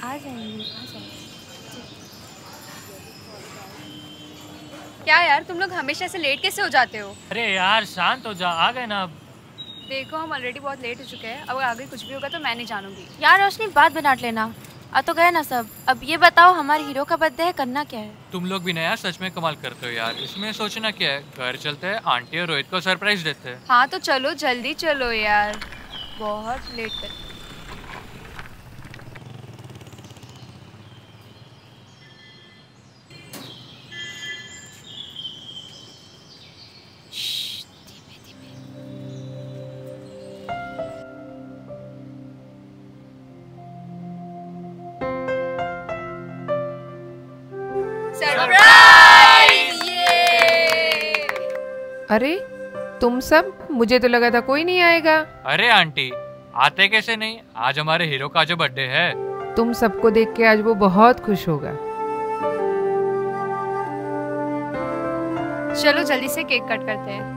आ जाएंगे आ जाएंगे। क्या यार, तुम लोग हमेशा से लेट कैसे हो जाते हो? अरे यार शांत हो जा, आ गए ना अब। देखो हम ऑलरेडी बहुत लेट हो चुके हैं, अब आगे कुछ भी होगा तो मैं नहीं जानूंगी। यार रोशनी बात बना लेना। आ तो गए ना सब। अब ये बताओ हमारे हीरो का बर्थडे है, करना क्या है? तुम लोग भी ना यार सच में कमाल करते हो यार, इसमें सोचना क्या है, घर चलते हैं, आंटी और रोहित को सरप्राइज देते हैं। हाँ तो चलो जल्दी चलो यार, बहुत लेट कर। धीमे धीमे। सरप्राइज! ये अरे तुम सब, मुझे तो लगा था कोई नहीं आएगा। अरे आंटी, आते कैसे नहीं, आज हमारे हीरो का जो बर्थडे है। तुम सबको देख के आज वो बहुत खुश होगा। चलो जल्दी से केक कट करते हैं।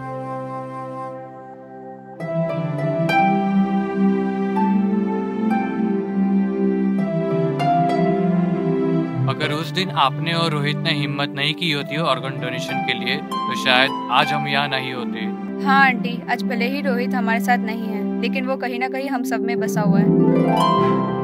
अगर उस दिन आपने और रोहित ने हिम्मत नहीं की होती ऑर्गन डोनेशन के लिए तो शायद आज हम यहाँ नहीं होते। हाँ आंटी, आज भले ही रोहित हमारे साथ नहीं है, लेकिन वो कहीं ना कहीं हम सब में बसा हुआ है।